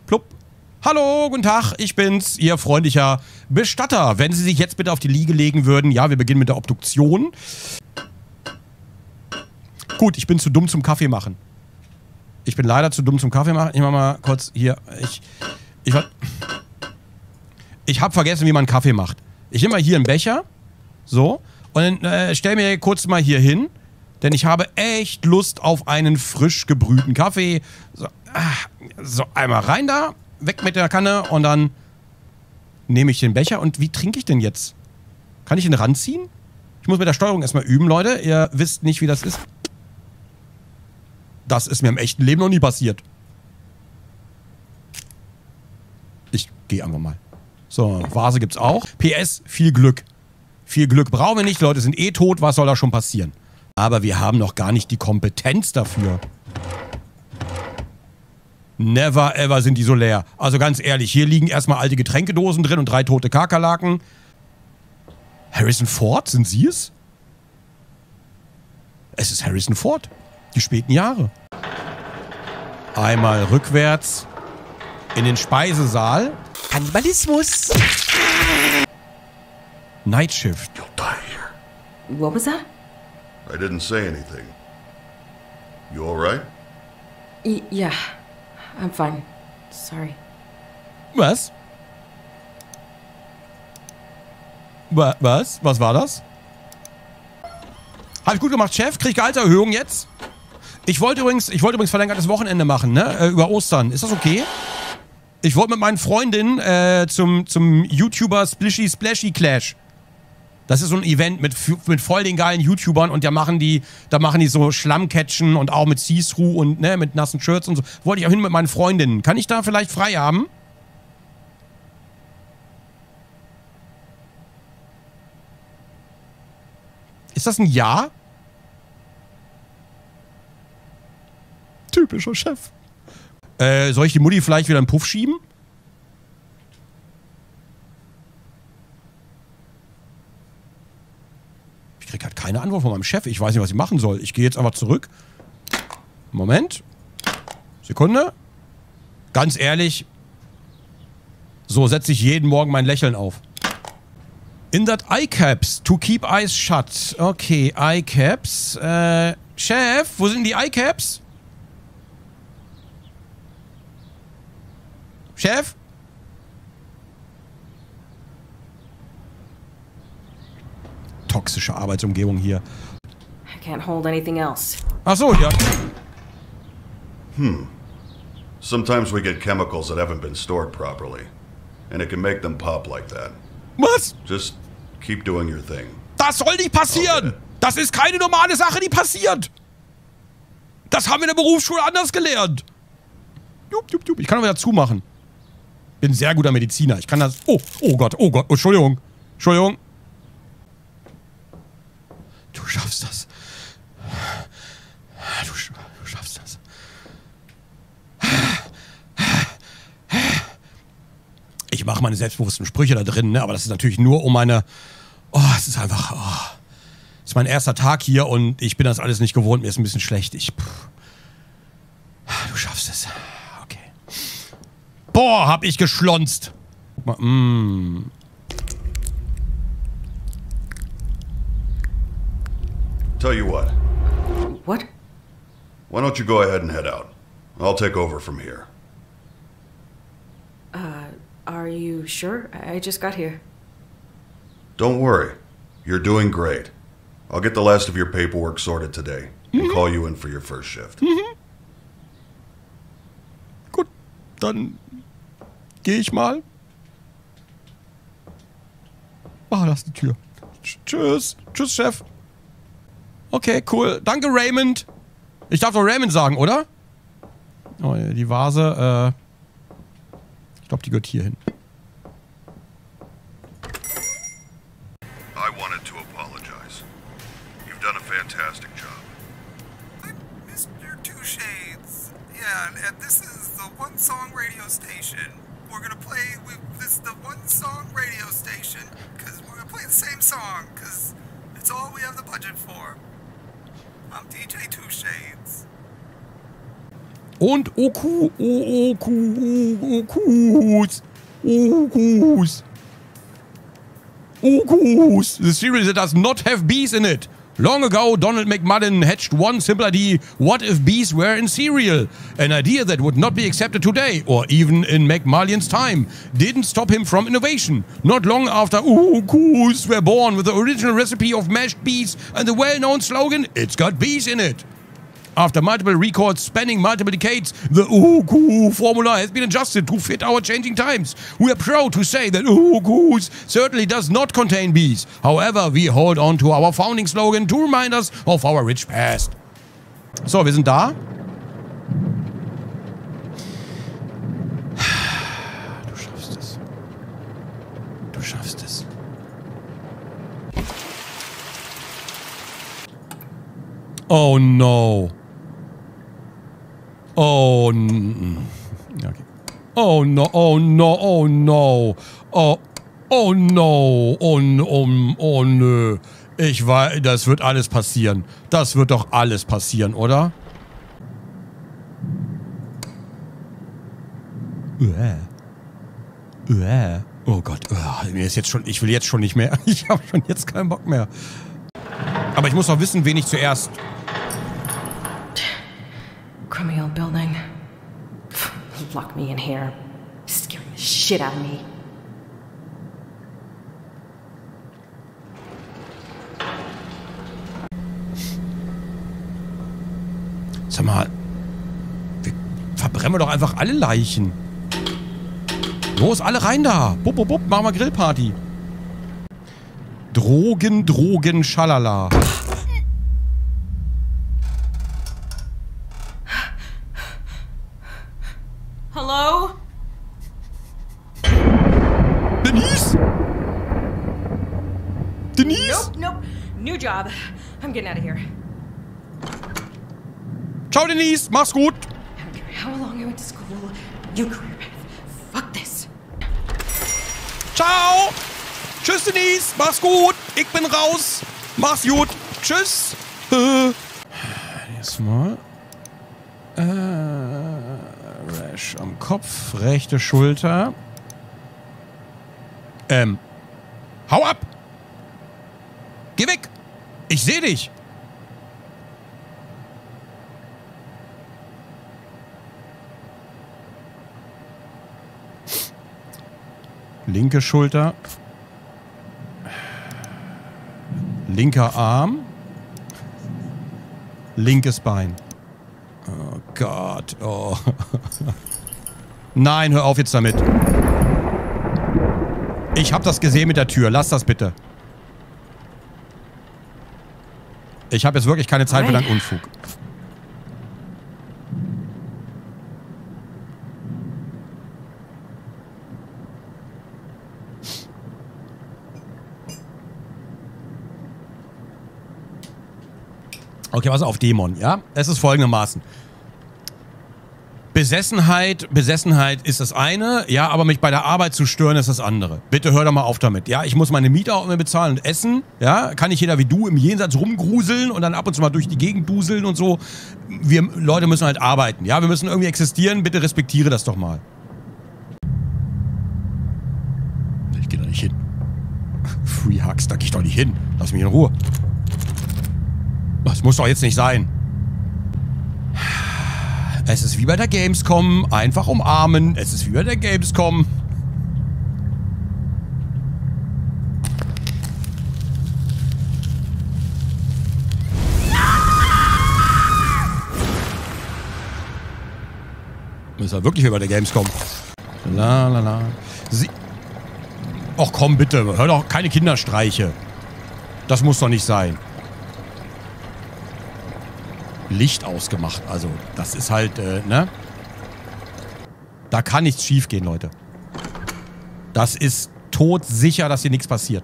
Plupp. Hallo, guten Tag, ich bin's, Ihr freundlicher Bestatter. Wenn Sie sich jetzt bitte auf die Liege legen würden. Ja, wir beginnen mit der Obduktion. Gut, ich bin zu dumm zum Kaffee machen. Ich bin leider zu dumm zum Kaffee machen. Ich mach mal kurz hier. Ich habe vergessen, wie man Kaffee macht. Ich nehme mal hier einen Becher. So. Und dann stell mir kurz mal hier hin. Denn ich habe echt Lust auf einen frisch gebrühten Kaffee. So, einmal rein da. Weg mit der Kanne. Und dann nehme ich den Becher. Und wie trinke ich denn jetzt? Kann ich ihn ranziehen? Ich muss mit der Steuerung erstmal üben, Leute. Ihr wisst nicht, wie das ist. Das ist mir im echten Leben noch nie passiert. Ich gehe einfach mal. So, Vase gibt's auch. PS, viel Glück. Viel Glück brauchen wir nicht. Leute sind eh tot. Was soll da schon passieren? Aber wir haben noch gar nicht die Kompetenz dafür. Never ever sind die so leer. Also ganz ehrlich, hier liegen erstmal alte Getränkedosen drin und 3 tote Kakerlaken. Harrison Ford, sind Sie es? Es ist Harrison Ford. Die späten Jahre. Einmal rückwärts in den Speisesaal. Kannibalismus. Night Shift. You'll die here. What was that? I didn't say anything. You all right? Yeah, I'm fine. Sorry. Was? Was? Was war das? Hab ich gut gemacht, Chef. Krieg ich Gehaltserhöhung jetzt? Ich wollte übrigens verlängertes Wochenende machen, ne? Über Ostern. Ist das okay? Ich wollte mit meinen Freundinnen zum YouTuber Splishy Splashy Clash. Das ist so ein Event mit voll den geilen YouTubern und da machen die so Schlammcatchen und auch mit See-Through und ne, mit nassen Shirts und so. Wollte ich auch hin mit meinen Freundinnen. Kann ich da vielleicht frei haben? Ist das ein Ja? Typischer Chef. Soll ich die Mutti vielleicht wieder in den Puff schieben? Ich krieg halt keine Antwort von meinem Chef. Ich weiß nicht, was ich machen soll. Ich gehe jetzt einfach zurück. Moment. Sekunde. Ganz ehrlich. So setze ich jeden Morgen mein Lächeln auf. In that eye caps. To keep eyes shut. Okay, eye caps. Chef, wo sind die eye caps? Chef? Toxische Arbeitsumgebung hier. I can't hold anything else. Ach so, ja. Sometimes we get chemicals that haven't been stored properly. And it can make them pop like that. Was? Just keep doing your thing. Das soll nicht passieren! Okay. Das ist keine normale Sache, die passiert! Das haben wir in der Berufsschule anders gelernt! Jup, jup, jup. Ich kann auch wieder zumachen. Bin ein sehr guter Mediziner. Ich kann das... Oh Gott, oh Gott. Oh, Entschuldigung. Entschuldigung. Du schaffst das. Du schaffst das. Ich mache meine selbstbewussten Sprüche da drin, ne? Aber das ist natürlich nur um meine... Oh, es ist einfach... Oh. Es ist mein erster Tag hier und ich bin das alles nicht gewohnt. Mir ist ein bisschen schlecht. Du schaffst es. Okay. Boah, hab ich geschlonzt. Guck mal, Tell you what. What? Why don't you go ahead and head out? I'll take over from here. Are you sure? I just got here. Don't worry. You're doing great. I'll get the last of your paperwork sorted today and call you in for your first shift. Gut, dann gehe ich mal. Ah, da ist die Tür. Tschüss. Tschüss, Chef. Okay, cool. Danke, Raymond. Ich darf doch Raymond sagen, oder? Oh, die Vase, ich glaube, die gehört hier hin. I wanted to apologize. You've done a fantastic job. I'm Mr. Two Shades. Yeah, and this is the One Song radio station. We're gonna play this is the One Song radio station because we're gonna play the same song because it's all we have the budget for. I'm DJ Two Shades. Und Okus. The cereal that does not have bees in it. Long ago, Donald McMullen hatched one simple idea: what if bees were in cereal? An idea that would not be accepted today, or even in McMullen's time. Didn't stop him from innovation. Not long after Okus were born with the original recipe of mashed bees and the well-known slogan, "It's got bees in it." After multiple records spanning multiple decades, the Oku formula has been adjusted to fit our changing times. We are proud to say that Okus certainly does not contain bees. However, we hold on to our founding slogan to remind us of our rich past. So, wir sind da. Du schaffst es. Du schaffst es. Oh no. Oh, okay. Oh no, oh no, oh no. Oh no, oh nö. Ich weiß, das wird alles passieren. Das wird doch alles passieren, oder? Oh Gott, mir ist jetzt schon, ich will jetzt schon nicht mehr. Ich habe schon jetzt keinen Bock mehr. Aber ich muss doch wissen, wen ich zuerst... Criminal building. Lock me in here. Scaring the shit out of me. Sag mal, verbrennen wir doch einfach alle Leichen. Los, alle rein da. Bup, bup, bup, machen wir Grillparty. Drogen, schalala. Hello? Denise? Denise? Nope. New job. I'm getting out of here. Ciao, Denise. Mach's gut. I don't care how long I went to school. New career path. Fuck this. Ciao. Tschüss, Denise. Mach's gut. Ich bin raus. Mach's gut. Tschüss. Erstmal. Rash am Kopf, rechte Schulter. Hau ab! Geh weg! Ich seh dich! Linke Schulter. Linker Arm. Linkes Bein. Oh Gott, oh. Nein, hör auf jetzt damit. Ich hab das gesehen mit der Tür. Lass das bitte. Ich habe jetzt wirklich keine Zeit für deinen Unfug. Okay, pass auf, Dämon, ja? Es ist folgendermaßen. Besessenheit ist das eine, ja, aber mich bei der Arbeit zu stören ist das andere. Bitte hör doch mal auf damit, ja? Ich muss meine Miete auch immer bezahlen und essen, ja? Kann nicht jeder wie du im Jenseits rumgruseln und dann ab und zu mal durch die Gegend duseln und so. Wir Leute müssen halt arbeiten, ja? Wir müssen irgendwie existieren, bitte respektiere das doch mal. Ich geh da nicht hin. Free Hugs, da geh ich doch nicht hin. Lass mich in Ruhe. Das muss doch jetzt nicht sein. Es ist wie bei der Gamescom. Einfach umarmen. Es ist wie bei der Gamescom. Ist ja wirklich wie bei der Gamescom. La la la. Och komm bitte. Hör doch keine Kinderstreiche. Das muss doch nicht sein. Licht ausgemacht. Also, das ist halt, ne? Da kann nichts schief gehen, Leute. Das ist todsicher, dass hier nichts passiert.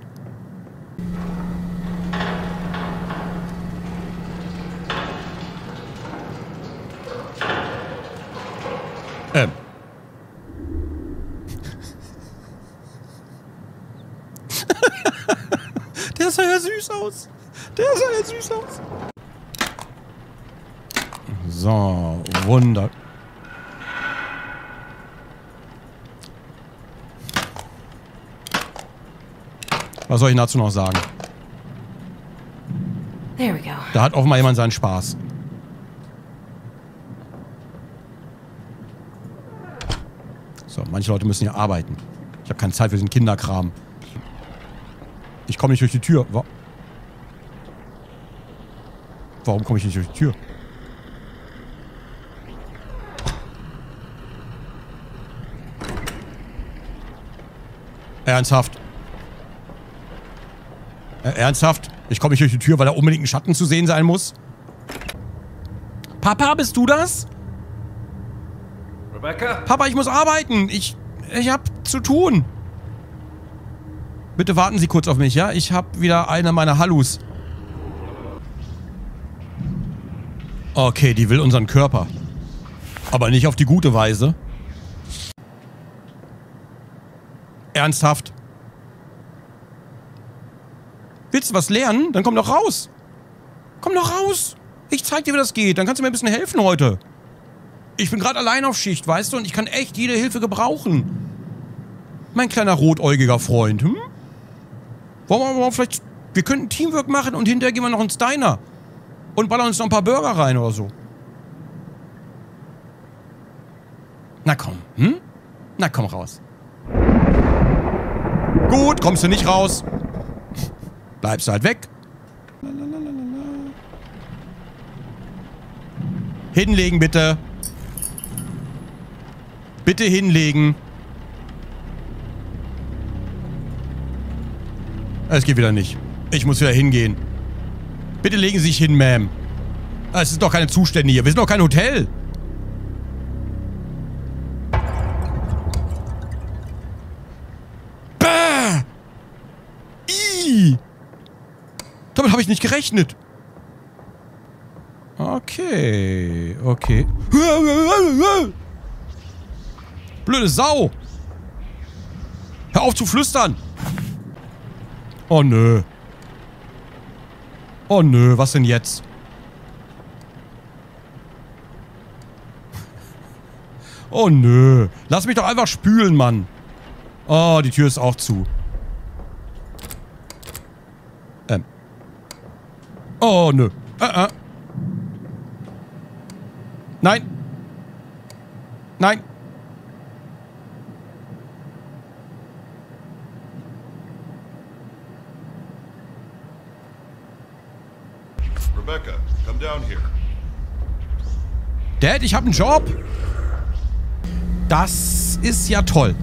Der sah ja süß aus. Der sah ja süß aus. So, Was soll ich dazu noch sagen? There we go. Da hat offenbar jemand seinen Spaß. So, manche Leute müssen ja arbeiten. Ich habe keine Zeit für diesen Kinderkram. Ich komme nicht durch die Tür. Warum komme ich nicht durch die Tür? Ernsthaft? Ernsthaft? Ich komme nicht durch die Tür, weil da unbedingt ein Schatten zu sehen sein muss? Papa, bist du das? Rebecca? Papa, ich muss arbeiten. Ich hab zu tun. Bitte warten Sie kurz auf mich, ja? Ich hab wieder eine meiner Hallus. Okay, die will unseren Körper. Aber nicht auf die gute Weise. Ernsthaft? Willst du was lernen? Dann komm doch raus. Komm doch raus. Ich zeig dir, wie das geht. Dann kannst du mir ein bisschen helfen heute. Ich bin gerade allein auf Schicht, weißt du? Und ich kann echt jede Hilfe gebrauchen. Mein kleiner rotäugiger Freund, hm? Wollen wir vielleicht... Wir könnten Teamwork machen und hinterher gehen wir noch ins Diner. Und ballern uns noch ein paar Burger rein oder so. Na komm, hm? Na komm raus. Gut, kommst du nicht raus. Bleibst du halt weg. Hinlegen, bitte. Bitte hinlegen. Es geht wieder nicht. Ich muss wieder hingehen. Bitte legen Sie sich hin, Ma'am. Es ist doch keine Zustände hier. Wir sind doch kein Hotel. Bäh! Ih! Damit habe ich nicht gerechnet. Okay. Okay. Blöde Sau. Hör auf zu flüstern. Oh nö. Oh nö, was denn jetzt? Oh nö. Lass mich doch einfach spülen, Mann. Oh, die Tür ist auch zu. Oh nö. Nein. Nein. Rebecca, come down here. Dad, ich habe einen Job. Das ist ja toll.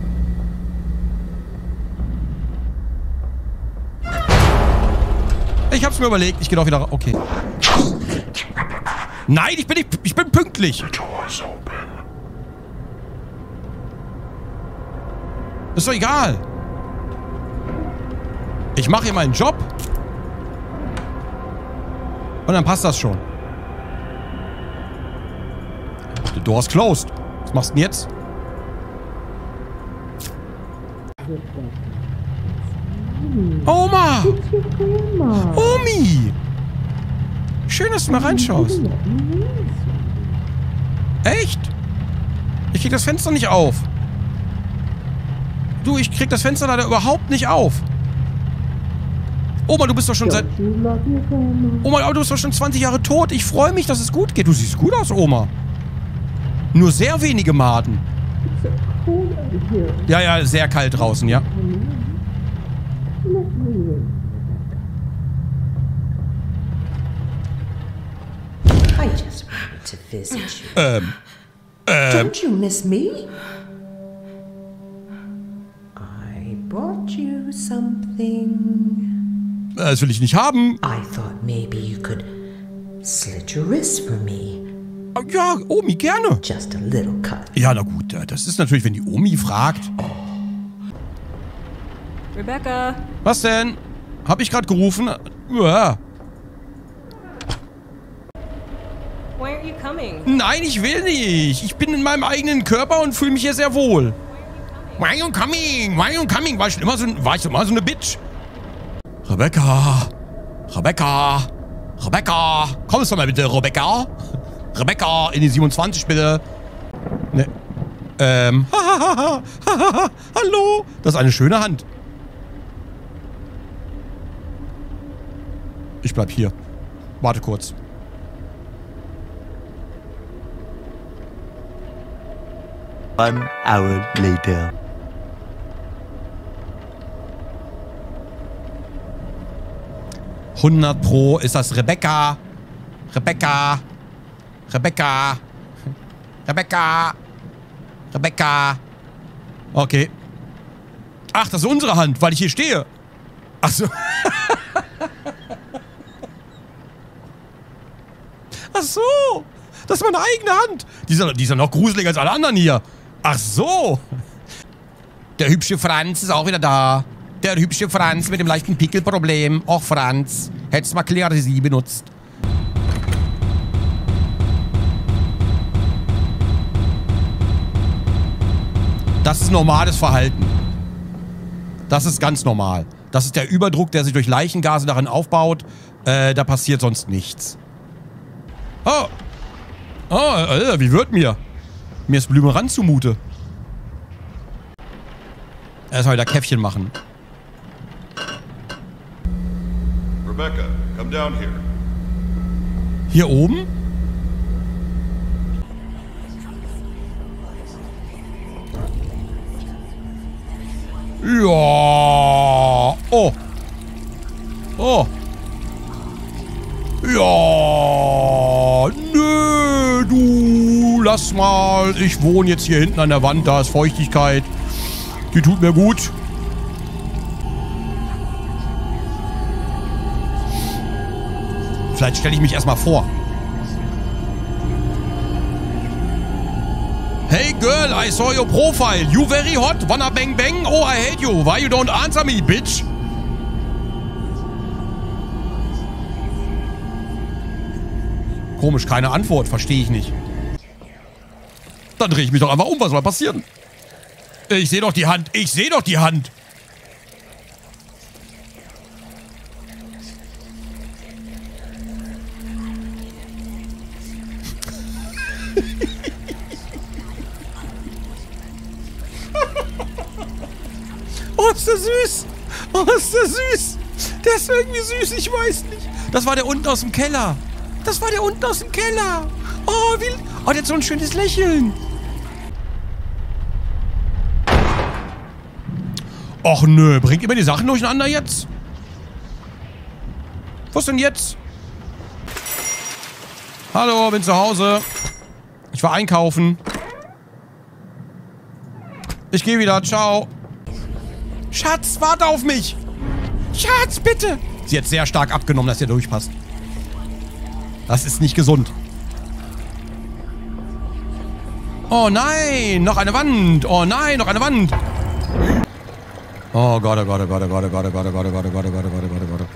Ich hab's mir überlegt. Ich gehe doch wieder... Okay. Nein, ich bin pünktlich. Ist doch egal. Ich mache hier meinen Job. Und dann passt das schon. The door's closed. Was machst du denn jetzt? Oma! Omi! Schön, dass du mal reinschaust. Echt? Ich krieg das Fenster nicht auf. Du, ich krieg das Fenster leider überhaupt nicht auf. Oma, du bist doch schon seit... Oma, du bist doch schon 20 Jahre tot. Ich freue mich, dass es gut geht. Du siehst gut aus, Oma. Nur sehr wenige Maden. Ja, ja, sehr kalt draußen, ja. I just wanted to visit you. Don't you miss me? I brought you something. Das will ich nicht haben. I thought maybe you could slit your wrist for me. Ja, Omi, gerne. Just a little cut. Ja, na gut, das ist natürlich, wenn die Omi fragt. Rebecca. Was denn? Hab ich gerade gerufen? Ja. Why aren't you coming? Nein, ich will nicht. Ich bin in meinem eigenen Körper und fühle mich hier sehr wohl. Why you coming? Why you coming? War ich schon immer so eine Bitch? Rebecca. Rebecca. Rebecca. Kommst du mal bitte, Rebecca? Rebecca, in die 27 bitte. Ne. Hallo. Das ist eine schöne Hand. Ich bleib hier. Warte kurz. One hour later. Pro ist das Rebecca. Rebecca. Rebecca. Rebecca. Rebecca. Okay. Ach, das ist unsere Hand, weil ich hier stehe. Ach so. Ach so. Das ist meine eigene Hand. Die ist ja noch gruseliger als alle anderen hier. Ach so. Der hübsche Franz ist auch wieder da. Der hübsche Franz mit dem leichten Pickelproblem. Och, Franz. Hättest mal Klerasie benutzt. Das ist normales Verhalten. Das ist ganz normal. Das ist der Überdruck, der sich durch Leichengase darin aufbaut. Da passiert sonst nichts. Oh. Oh, Alter, wie wird mir? Mir ist Blümerand zumute. Erstmal wieder Käffchen machen. Rebecca, come down here. Hier oben? Ja. Oh. Oh. Ja. Nö, du. Lass mal. Ich wohne jetzt hier hinten an der Wand. Da ist Feuchtigkeit. Die tut mir gut. Vielleicht stelle ich mich erstmal vor. Hey girl, I saw your profile. You very hot. Wanna bang bang? Oh, I hate you. Why you don't answer me, bitch? Komisch, keine Antwort. Verstehe ich nicht. Dann drehe ich mich doch einfach um. Was soll passieren? Ich sehe doch die Hand. Ich sehe doch die Hand. Oh, ist der süß. Oh, ist der süß. Der ist irgendwie süß, ich weiß nicht. Das war der unten aus dem Keller. Das war der unten aus dem Keller. Oh, wie... Oh, der hat so ein schönes Lächeln. Och nö, bringt immer die Sachen durcheinander jetzt? Was denn jetzt? Hallo, bin zu Hause. Ich war einkaufen. Ich gehe wieder, ciao. Schatz, warte auf mich. Schatz, bitte. Sie hat sehr stark abgenommen, dass ihr durchpasst. Das ist nicht gesund. Oh nein, noch eine Wand. Oh nein, noch eine Wand. Oh Gott, oh Gott, oh Gott, oh Gott, oh Gott, oh Gott, oh Gott, oh Gott, oh Gott, oh Gott, oh Gott, oh Gott.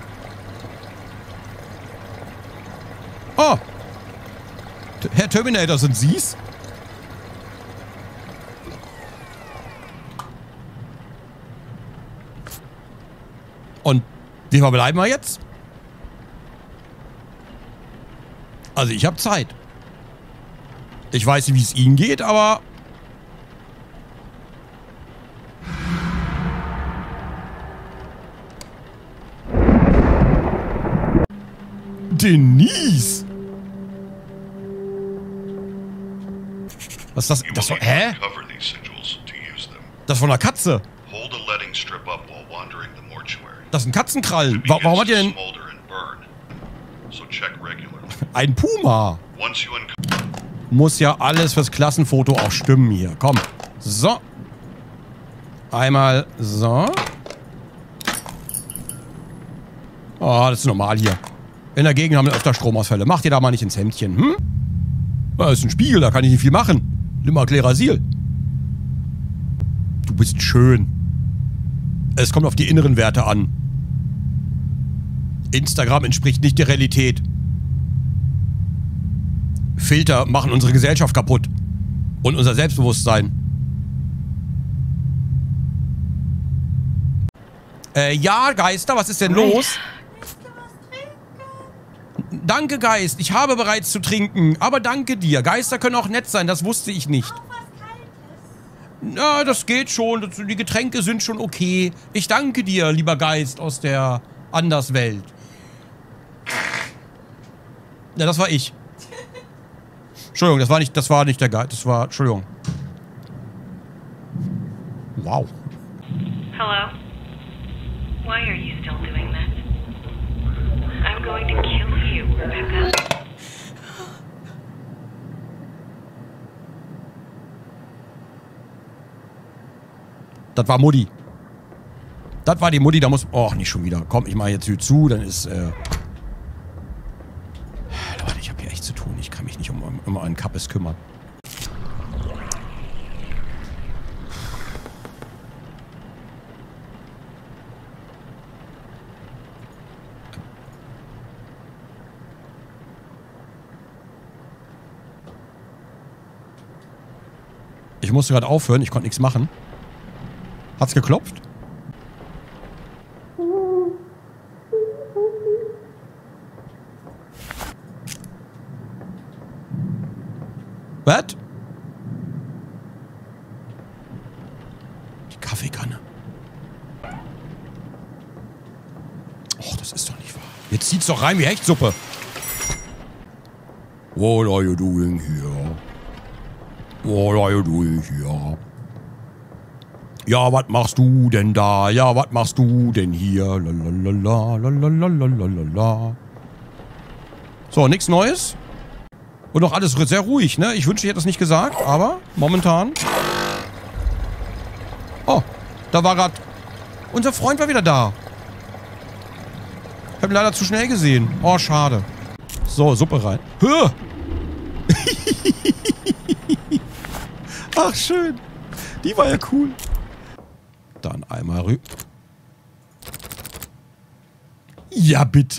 Oh. Herr Terminator, sind Sie's? Und wie verbleiben wir jetzt? Also ich habe Zeit. Ich weiß nicht, wie es Ihnen geht, aber... Denise! Was ist das? Das von, hä? Das ist von einer Katze. Das ist ein Katzenkrallen. Warum hat ihr denn... Ein Puma. Muss ja alles fürs Klassenfoto auch stimmen hier. Komm. So. Einmal so. Oh, das ist normal hier. In der Gegend haben wir öfter Stromausfälle. Macht ihr da mal nicht ins Hemdchen, hm? Das ist ein Spiegel, da kann ich nicht viel machen. Nimm mal Klerasil. Du bist schön. Es kommt auf die inneren Werte an. Instagram entspricht nicht der Realität. Filter machen unsere Gesellschaft kaputt. Und unser Selbstbewusstsein. Ja, Geister, was ist denn los? Danke, Geist. Ich habe bereits zu trinken. Aber danke dir. Geister können auch nett sein. Das wusste ich nicht. Ja, das geht schon. Die Getränke sind schon okay. Ich danke dir, lieber Geist aus der Anderswelt. Ja, das war ich. Entschuldigung, das war nicht der Guide. Das war, Entschuldigung. Wow. Hello? Why are you still doing this? I'm going to kill you, Rebecca. Das war Mutti. Das war die Mutti, da muss... Oh, nicht schon wieder. Komm, ich mache jetzt hier zu, dann ist... Leute, ich habe hier echt zu tun. Ich kann mich nicht um einen Kappes kümmern. Ich musste gerade aufhören, ich konnte nichts machen. Hat's geklopft? Was? Die Kaffeekanne. Och, das ist doch nicht wahr. Jetzt zieht's doch rein wie Hechtsuppe. What are you doing here? What are you doing here? Ja, was machst du denn da? Ja, was machst du denn hier? Lalalala, lalalala. So, nichts Neues. Und doch alles sehr ruhig, ne? Ich wünschte, ich hätte es nicht gesagt, aber momentan... Oh, da war gerade... Unser Freund war wieder da. Ich habe ihn leider zu schnell gesehen. Oh, schade. So, Suppe rein. Hör! Ach, schön. Die war ja cool. Dann einmal rüber. Ja, bitte?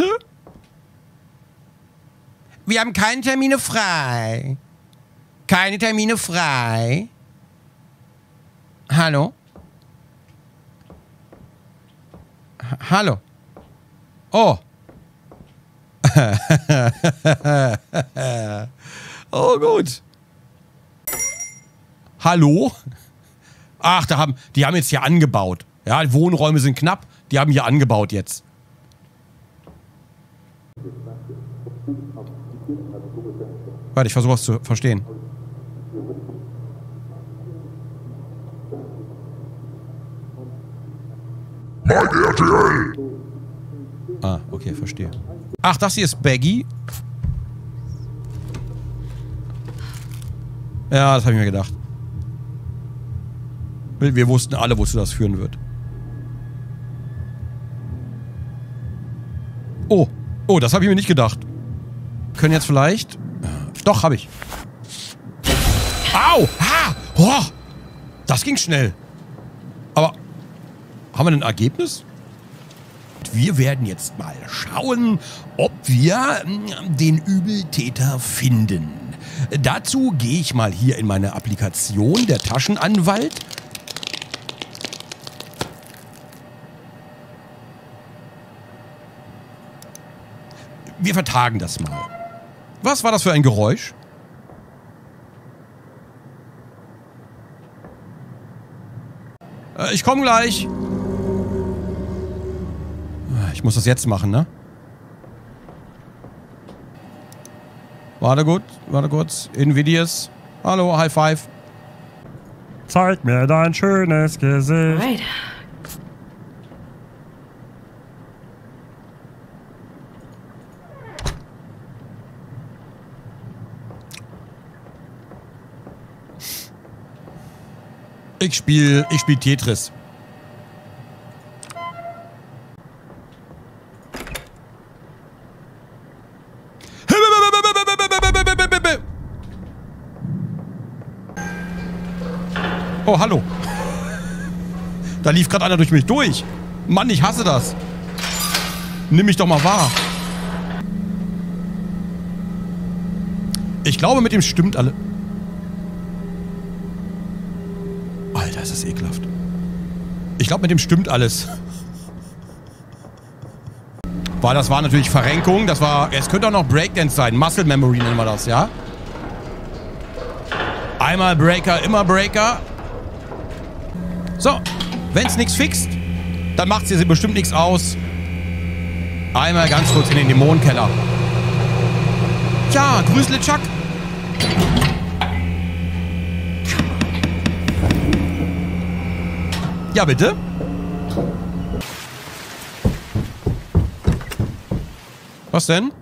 Wir haben keine Termine frei. Keine Termine frei. Hallo? Hallo? Oh. Oh, gut. Hallo? Ach, die haben jetzt hier angebaut. Ja, die Wohnräume sind knapp. Die haben hier angebaut jetzt. Warte, ich versuche was zu verstehen. Mein RTL! Ah, okay, verstehe. Ach, das hier ist Baggy. Ja, das habe ich mir gedacht. Wir wussten alle, wozu das führen wird. Oh. Oh, das habe ich mir nicht gedacht. Können jetzt vielleicht... Doch, habe ich. Au! Ha! Oh! Das ging schnell. Aber... Haben wir ein Ergebnis? Wir werden jetzt mal schauen, ob wir den Übeltäter finden. Dazu gehe ich mal hier in meine Applikation, der Taschenanwalt. Wir vertagen das mal. Was war das für ein Geräusch? Ich komme gleich. Ich muss das jetzt machen, ne? Warte kurz. Invidious. Hallo, High Five. Zeig mir dein schönes Gesicht. Right. Ich spiel Tetris. Oh, hallo. Da lief gerade einer durch mich durch. Mann, ich hasse das. Nimm mich doch mal wahr. Ich glaube, mit dem stimmt alle... Alter, ist das ekelhaft. Ich glaube, mit dem stimmt alles. Weil das war natürlich Verrenkung. Das war... Es könnte auch noch Breakdance sein. Muscle Memory nennen wir das, ja? Einmal Breaker, immer Breaker. So. Wenn es nichts fixt, dann macht sie bestimmt nichts aus. Einmal ganz kurz in den Dämonenkeller. klar. Grüß LeChuck. Ja, bitte? Was denn?